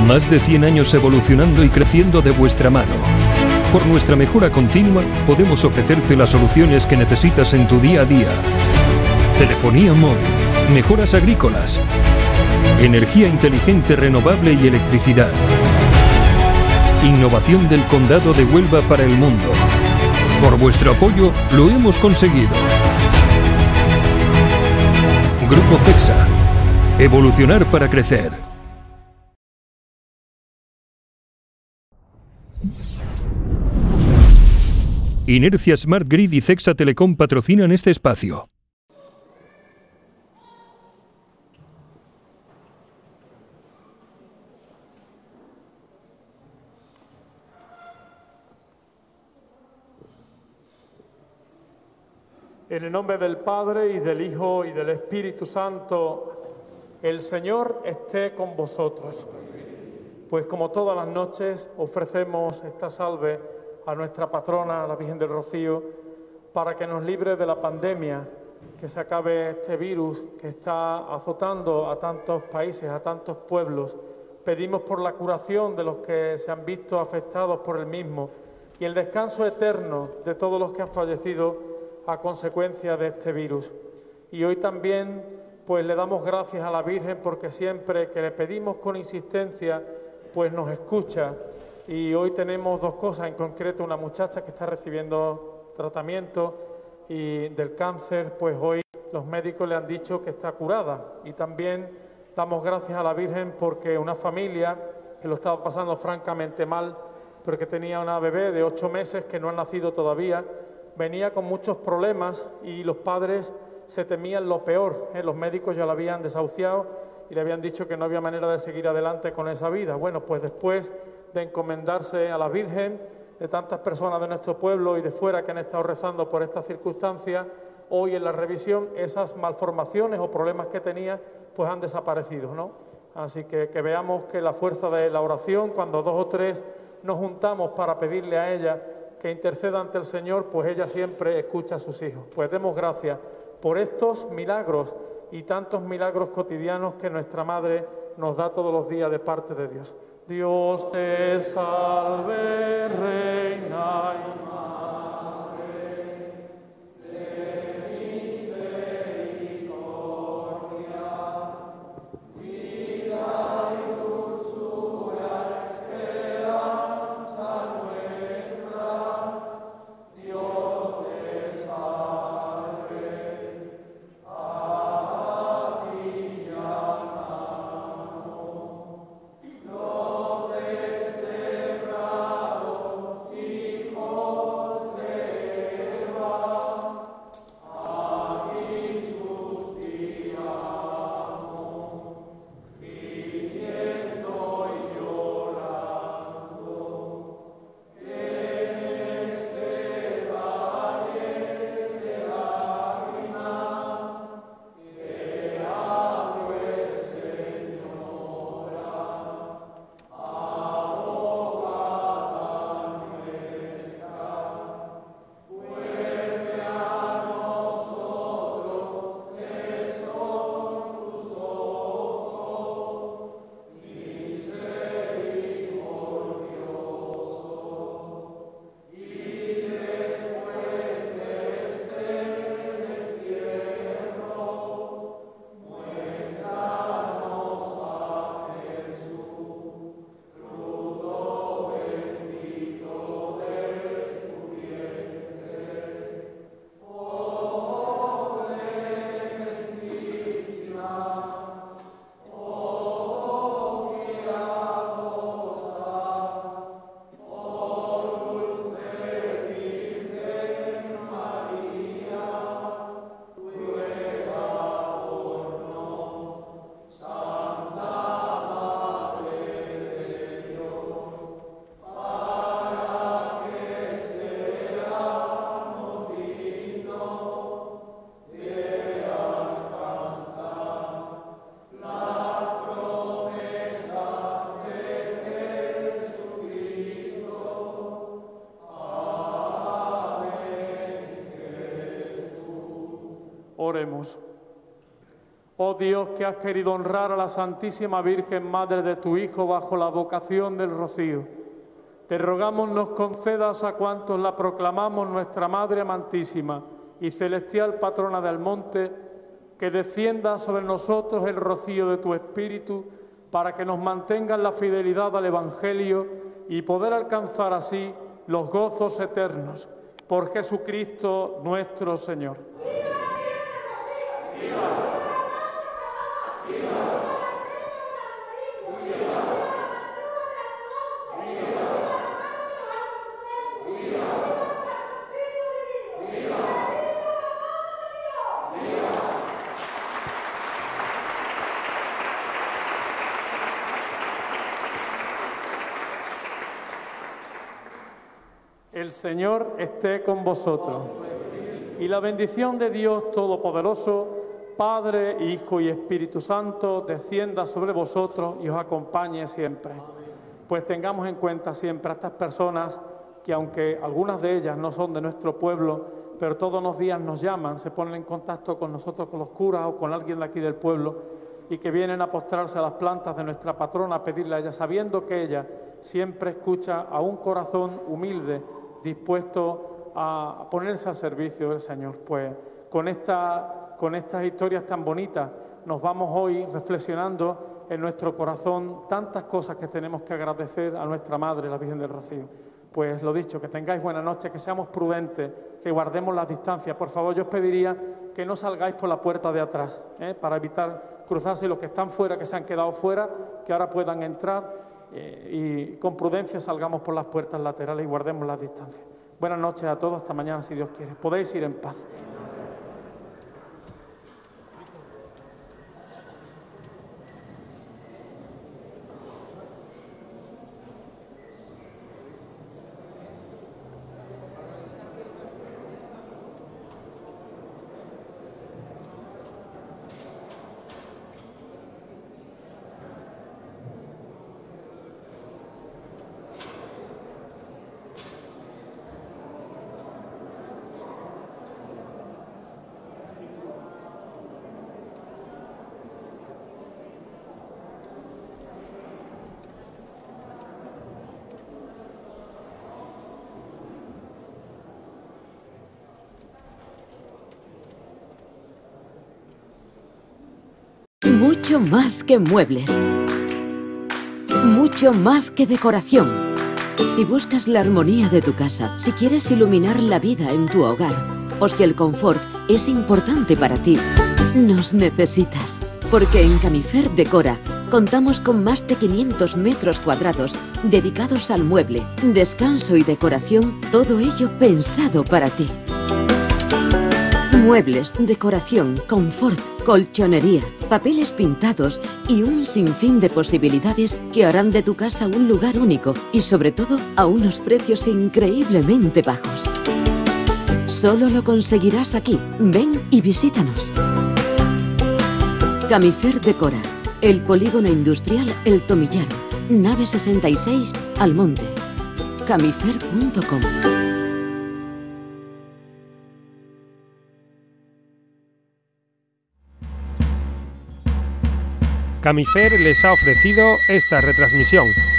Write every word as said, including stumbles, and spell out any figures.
Más de cien años evolucionando y creciendo de vuestra mano. Por nuestra mejora continua, podemos ofrecerte las soluciones que necesitas en tu día a día. Telefonía móvil, mejoras agrícolas, energía inteligente renovable y electricidad. Innovación del Condado de Huelva para el mundo. Por vuestro apoyo, lo hemos conseguido. Grupo CEXA. Evolucionar para crecer. Inercia Smart Grid y CEXA Telecom patrocinan este espacio. En el nombre del Padre, y del Hijo, y del Espíritu Santo, el Señor esté con vosotros. Pues como todas las noches, ofrecemos esta salve a nuestra patrona, la Virgen del Rocío, para que nos libre de la pandemia, que se acabe este virus que está azotando a tantos países, a tantos pueblos. Pedimos por la curación de los que se han visto afectados por el mismo y el descanso eterno de todos los que han fallecido a consecuencia de este virus. Y hoy también pues le damos gracias a la Virgen porque siempre que le pedimos con insistencia pues nos escucha. Y hoy tenemos dos cosas en concreto: una muchacha que está recibiendo tratamiento y del cáncer, pues hoy los médicos le han dicho que está curada. Y también damos gracias a la Virgen porque una familia que lo estaba pasando francamente mal, pero que tenía una bebé de ocho meses que no ha nacido todavía, venía con muchos problemas y los padres se temían lo peor, ¿eh? Los médicos ya la habían desahuciado y le habían dicho que no había manera de seguir adelante con esa vida. Bueno, pues después de encomendarse a la Virgen, de tantas personas de nuestro pueblo y de fuera que han estado rezando por estas circunstancias, hoy en la revisión esas malformaciones o problemas que tenía pues han desaparecido, ¿no? Así que, que veamos que la fuerza de la oración, cuando dos o tres nos juntamos para pedirle a ella que interceda ante el Señor, pues ella siempre escucha a sus hijos. Pues demos gracias por estos milagros y tantos milagros cotidianos que nuestra Madre nos da todos los días de parte de Dios. Dios te salve, Reina y Oremos. Oh Dios, que has querido honrar a la Santísima Virgen Madre de tu Hijo bajo la vocación del rocío, te rogamos nos concedas a cuantos la proclamamos nuestra Madre amantísima y celestial patrona del monte, que descienda sobre nosotros el rocío de tu Espíritu, para que nos mantenga en la fidelidad al Evangelio y poder alcanzar así los gozos eternos. Por Jesucristo nuestro Señor. El Señor esté con vosotros. Y la bendición de Dios Todopoderoso, Padre, Hijo y Espíritu Santo, descienda sobre vosotros y os acompañe siempre. Pues tengamos en cuenta siempre a estas personas que, aunque algunas de ellas no son de nuestro pueblo, pero todos los días nos llaman, se ponen en contacto con nosotros, con los curas o con alguien de aquí del pueblo, y que vienen a postrarse a las plantas de nuestra patrona a pedirle a ella, sabiendo que ella siempre escucha a un corazón humilde, dispuesto a ponerse al servicio del Señor. Pues con, esta, con estas historias tan bonitas nos vamos hoy reflexionando en nuestro corazón tantas cosas que tenemos que agradecer a nuestra Madre, la Virgen del Rocío. Pues lo dicho, que tengáis buena noche, que seamos prudentes, que guardemos las distancias. Por favor, yo os pediría que no salgáis por la puerta de atrás, ¿eh? para evitar cruzarse, y los que están fuera, que se han quedado fuera, que ahora puedan entrar. Eh, y con prudencia salgamos por las puertas laterales y guardemos las distancias. Buenas noches a todos, hasta mañana si Dios quiere. Podéis ir en paz. Mucho más que muebles. Mucho más que decoración. Si buscas la armonía de tu casa, si quieres iluminar la vida en tu hogar, o si el confort es importante para ti, nos necesitas. Porque en Camifer Decora contamos con más de quinientos metros cuadrados dedicados al mueble, descanso y decoración, todo ello pensado para ti. Muebles, decoración, confort, colchonería, papeles pintados y un sinfín de posibilidades que harán de tu casa un lugar único y sobre todo a unos precios increíblemente bajos. Solo lo conseguirás aquí. Ven y visítanos. Camifer Decora, el polígono industrial El Tomillar, nave sesenta y seis, Almonte. camifer punto com. Camifer les ha ofrecido esta retransmisión.